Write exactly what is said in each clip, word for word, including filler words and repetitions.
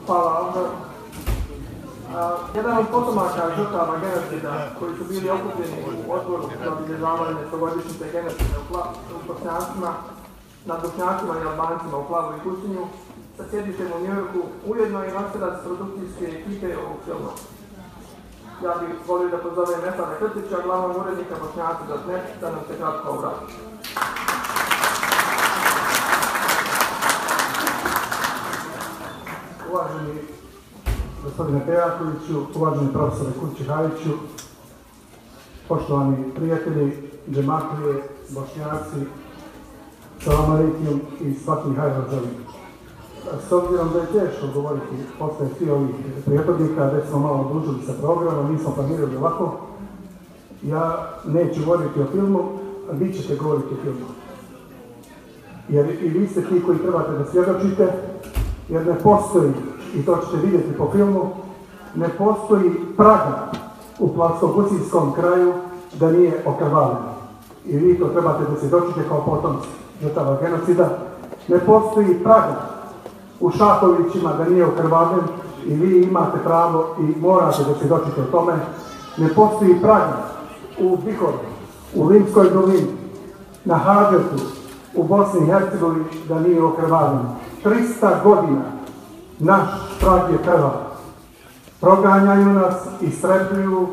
Hvala, Aldo. Jedan od potomaka žrtava genocida koji su bili okupljeni u odboru za obilježavanje stogodišnjice genocida u Bošnjacima, nad Bošnjacima i Albancima u Plavoj Kućinju, sa sjedištem u Njujorku, ujedno i nosilac produkcijske ekipe ovog filma. Ja bih volio da pozovem Mefana Krtića, glavnog urednika Bošnjaci dot net, da nam se kratko obrati. Uvaženi gospodine Pejakoviću, uvaženi profesore Kući-Hajiću, poštovani prijatelji, džematlije, Bošnjaci, salam alejkum i svaki hajr želim. S obzirom da je teško govoriti posle svi ovih prijetodnika, već smo malo odužili sa programom, nismo planirali ovako, ja neću govoriti o filmu, a vi ćete govoriti o filmu. Jer i vi ste ti koji trebate da svjedočite, jer ne postoji, i to ćete vidjeti po filmu, ne postoji praga u Plavsko-Kućinskom kraju da nije okrvavljeno. I vi to trebate da svjedočite kao potomci žrtava genocida. Ne postoji praga u Šakovićima da nije okrvavljen i vi imate pravo i morate da svjedočite o tome. Ne postoji praga u Bihoru, u Limskoj dolini, na Hadžetu, u Bosni i Hercegovini da nije okrvavljen. trista godina naš prag je krvav. Proganjaju nas, istrebljuju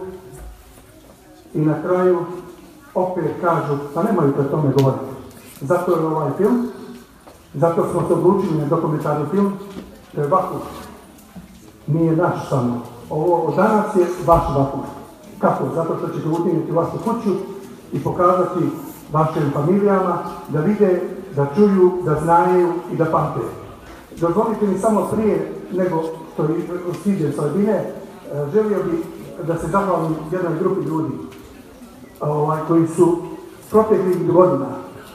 i na kraju opet kažu, pa nemojte o tome govoriti. Zato je ovaj film, zato smo se odlučili na dokumentarni film, to je Vakuf. Nije naš samo. Ovo danas je vaš Vakuf. Kako? Zato što ćete utiniti u vašu kuću i pokazati vašim familijama da vide, da čuju, da znaju i da pamte. Dozvolite mi samo prije nego što stiđe sredine, želio bih da se zahvalim jednoj grupi ljudi ovaj, koji su proteklih godina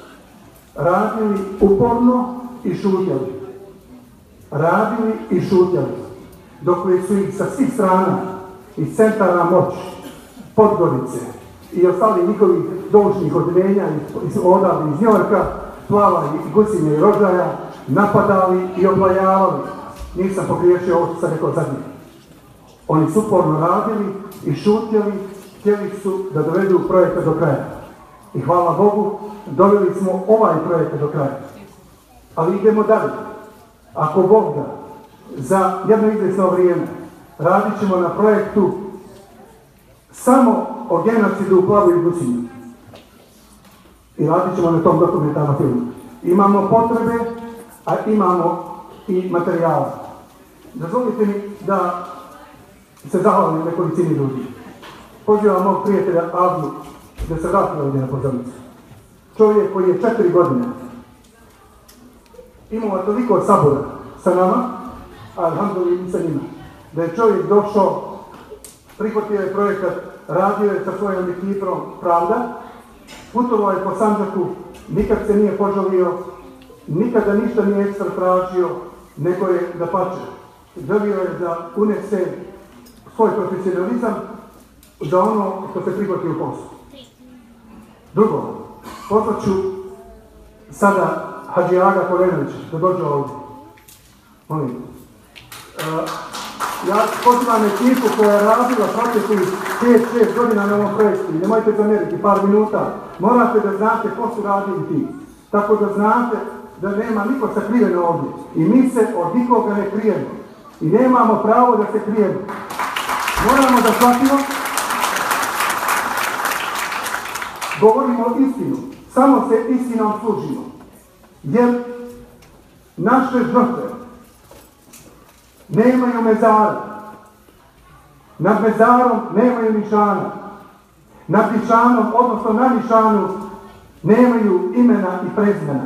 radili uporno i šutjeli. Radili i šutjeli. Dok su ih sa svih strana, iz centara moći, Podgorice i ostali njihovih doučnih odjeljenja iz odavde iz Njujorka, Plava i Gusinje i Rožaja, napadali i oplajavali. Nisam pogriješio ovo što sam rekao zadnje. Oni su uporno radili i šutjeli, htjeli su da dovedu projekta do kraja. I hvala Bogu, doveli smo ovaj projekat do kraja. Ali idemo dalje. Ako Bog da, za jedno izvjesno vrijeme radit ćemo na projektu samo o genocidu u Plavoj Kućinju. I radit ćemo na tom dokumentarnom filmu. Imamo potrebe, a imamo i materijala. Dozvolite mi da se zahvalim nekolicini ljudi. Pozivam mog prijatelja Avdu da se vrati ovdje na pozornicu. Čovjek koji je četiri godine imao toliko sabora sa nama, a alhamdulillah i sa njima, da je čovjek došao, prihvatio je projekat, radio je sa svojom ekipom Pravda, putovao je po Sandžaku, nikad se nije požalio, nikada ništa nije ekstra tražio, nego je da pače. Želio je da unese svoj profesionalizam za ono što se prihvati u poslu. Drugo, pozvat ću sada Hadži Aga Kolenovića da dođe ovdje. Molim. Uh, ja pozivam ekipu koja je radila proteklih pet šest godina na ovom projektu. Nemojte zamjeriti par minuta. Morate da znate ko su radili ti. Tako da znate da nema niko sakriven ovdje. I mi se od nikoga ne krijemo. I nemamo pravo da se krijemo. Moramo da shvatimo. Govorimo istinu. Samo se istinom služimo. Jer naše žrtve nemaju mezara. Nad mezarom nemaju nišana. Nad nišanom, odnosno na nišanu, nemaju imena i prezimena.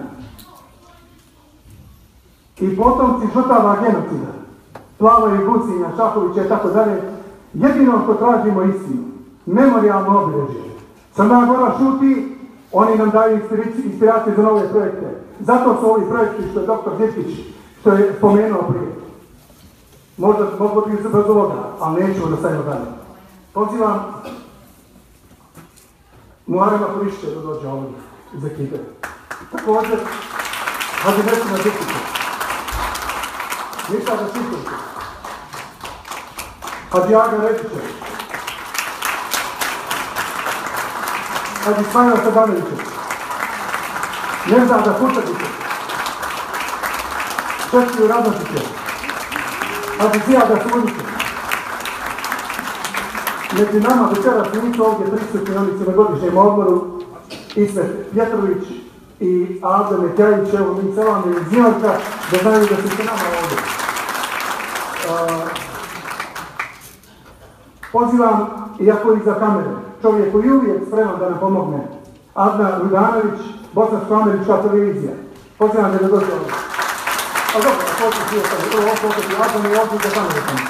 I potomci žrtava genocida, Plava i Gusinja, Šakovića i tako dalje, jedino što tražimo istinu, memorijalno obilježje. Crna Gora šuti, oni nam daju inspiracije za nove projekte. Zato su ovi projekti što je doktor Djetkić, što je spomenuo prije. Možda moglo bi se bez ovoga, ali nećemo da stavimo dalje. Pozivam Muharema Kurišće da dođe ovdje iz ekipe. Također, Hadži Mesina Djetkića. Ništa da čitujte. Hadži Aga Rečića, Hadži Ismaila Sabanovića, Nevzada Kurtagića, Čestiju Radnošića, Hadži Zijada Sunića. Među nama večeras nisu ovdje prisutni, oni su na godišnjem odmoru, Ismet Pjetrović i Avda Metjajić, evo mi se vam iz Njorka, da znaju da su se nama ovdje. Uh, pozivam, iako iza kamere, čovjek koji je uvijek spreman da nam pomogne, Adnan Rudanović, Bosansko-američka televizija. Pozivam da dođe ovdje. A dobro, a to ću sam, prvo ovo pokati, Adnan je ovdje iza kamere sam.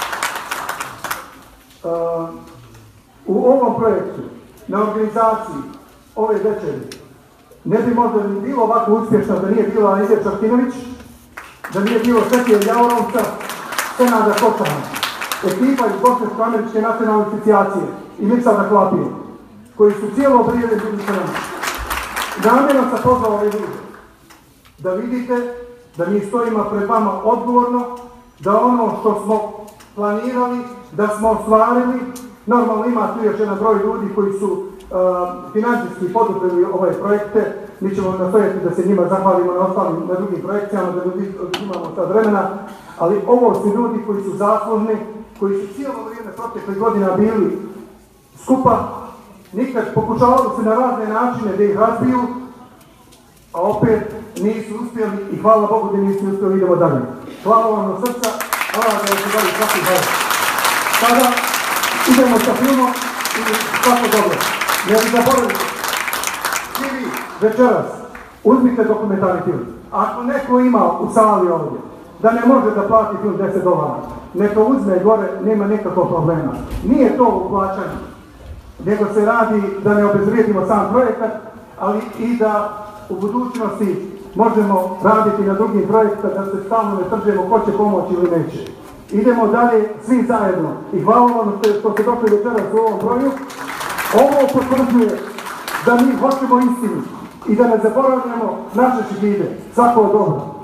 Uh, u ovom projektu, na organizaciji ove večeri, ne bi možda ni bilo ovako uspješno da nije bila Lidija Čarkinović, da nije bilo Svetije Jaurovca, Senada Kočana, ekipa iz Bosansko-američke nacionalne asocijacije i Miksada Klapije, koji su cijelo vrijeme bili sa nama. Namjerno sam pozvao ove ljude, da vidite da mi stojimo pred vama odgovorno, da ono što smo planirali, da smo ostvarili, normalno ima tu još jedan broj ljudi koji su uh, financijski poduprili ove projekte, mi ćemo nastojati da se njima zahvalimo na ostalim, na drugim projekcijama, da ljudi imamo sad vremena, ali ovo su ljudi koji su zaslužni, koji su cijelo vrijeme proteklih godina bili skupa, nikad pokušavali se na razne načine da ih razbiju, a opet nisu uspjeli i hvala Bogu da nisu uspjeli, idemo dalje. Hvala vam od srca, hvala da vam se dali svaki dan. Sada idemo sa filmom i svako dobro. Ne bi zaboravite, svi vi večeras uzmite dokumentarni film. Ako neko ima u sali ovdje da ne može da plati film deset dolara, neka uzme gore, nema nikakvog problema. Nije to u plaćanju, nego se radi da ne obezvrijedimo sam projekat, ali i da u budućnosti možemo raditi na drugim projektima, da se stalno ne tržemo ko će pomoći ili neće. Idemo dalje svi zajedno i hvala vam što ste došli večeras u ovom broju. Ovo potvrđuje da mi hoćemo istinu i da ne zaboravljamo naše šehide. Svako dobro.